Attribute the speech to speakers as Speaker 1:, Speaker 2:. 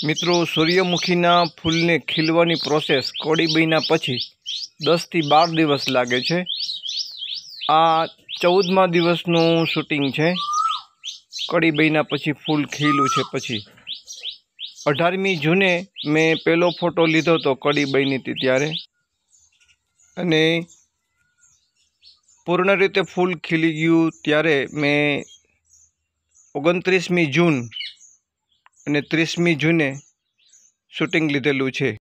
Speaker 1: મિત્રો, સૂર્યમુખીના ફૂલને ખીલવાની પ્રોસેસ કળી બન્યા પછી 10 થી 12 દિવસ લાગે છે। આ 14મા દિવસનું શૂટિંગ છે। કળી બન્યા પછી ફૂલ ખીલ્યું છે પછી 18મી જૂને મેં પહેલો ફોટો લીધો તો કળી બની હતી ત્યારે, અને પૂર્ણ રીતે ફૂલ ખીલી ગયું ત્યારે મેં 29મી જૂન અને 30મી જૂને શૂટિંગ લીધેલું છે।